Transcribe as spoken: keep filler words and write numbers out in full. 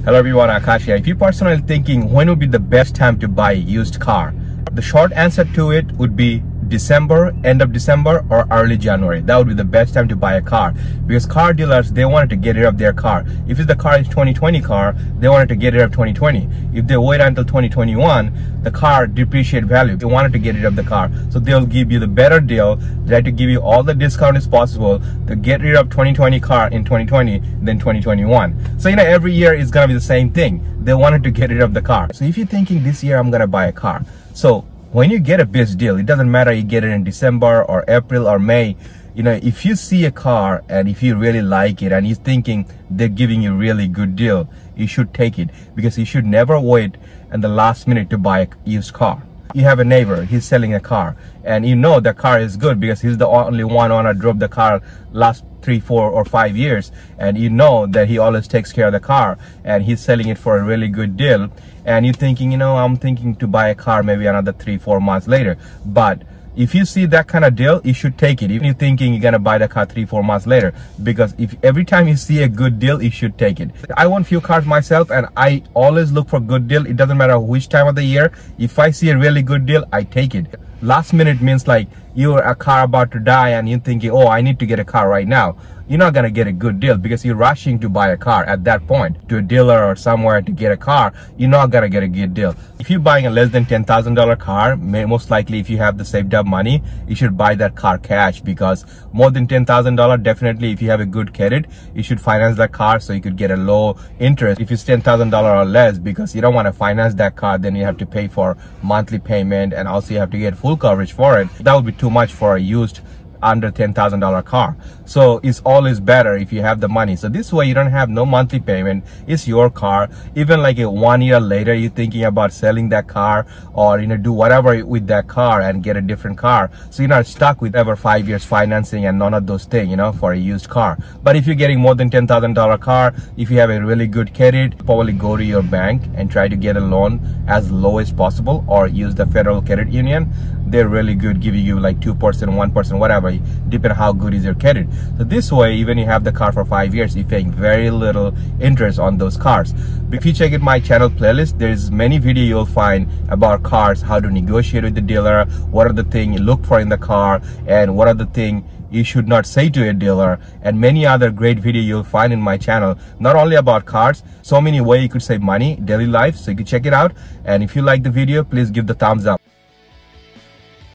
Hello everyone, Akash here. If you're personally thinking when would be the best time to buy a used car, the short answer to it would be December, end of December or early January. That would be the best time to buy a car, because car dealers, they wanted to get rid of their car. If it's the car is twenty twenty car, they wanted to get rid of twenty twenty. If they wait until twenty twenty-one, the car depreciate value. They wanted to get rid of the car, so they'll give you the better deal. They try to give you all the discount as possible to get rid of twenty twenty car in twenty twenty than twenty twenty-one. So you know, every year is gonna be the same thing. They wanted to get rid of the car. So if you're thinking this year I'm gonna buy a car, so when you get a best deal, it doesn't matter you get it in December or April or May, you know, if you see a car and if you really like it and you're thinking they're giving you really good deal, you should take it, because you should never wait in the last minute to buy a used car. You have a neighbor, he's selling a car, and you know the car is good because he's the only one owner drove the car last three, four or five years, and you know that he always takes care of the car and he's selling it for a really good deal, and you're thinking, you know, I'm thinking to buy a car maybe another three, four months later. But if you see that kind of deal, you should take it, even if you're thinking you're gonna buy the car three, four months later, because if every time you see a good deal, you should take it. I want few cars myself and I always look for good deal. It doesn't matter which time of the year. If I see a really good deal, I take it. Last minute means like you're a car about to die and you're thinking, oh, I need to get a car right now. You're not gonna get a good deal because you're rushing to buy a car at that point to a dealer or somewhere to get a car. You're not gonna get a good deal. If you're buying a less than ten thousand dollar car, may, most likely if you have the saved up money, you should buy that car cash, because more than ten thousand dollars, definitely if you have a good credit, you should finance that car so you could get a low interest if it's ten thousand dollars or less, because you don't want to finance that car, then you have to pay for monthly payment and also you have to get full coverage for it. That would be too much for a used under ten thousand dollar car. So it's always better if you have the money. So this way you don't have no monthly payment. It's your car. Even like a one year later you're thinking about selling that car, or you know, do whatever with that car and get a different car, so you're not stuck with ever five years financing and none of those things, you know, for a used car. But if you're getting more than ten thousand dollar car, if you have a really good credit, probably go to your bank and try to get a loan as low as possible, or use the Federal Credit Union. They're really good, giving you like two percent, one percent, whatever, depending on how good is your credit. So this way, even you have the car for five years, you're paying very little interest on those cars. If you check in my channel playlist, there's many videos you'll find about cars, how to negotiate with the dealer, what are the things you look for in the car, and what are the things you should not say to a dealer, and many other great videos you'll find in my channel, not only about cars, so many ways you could save money, daily life. So you can check it out, and if you like the video, please give the thumbs up.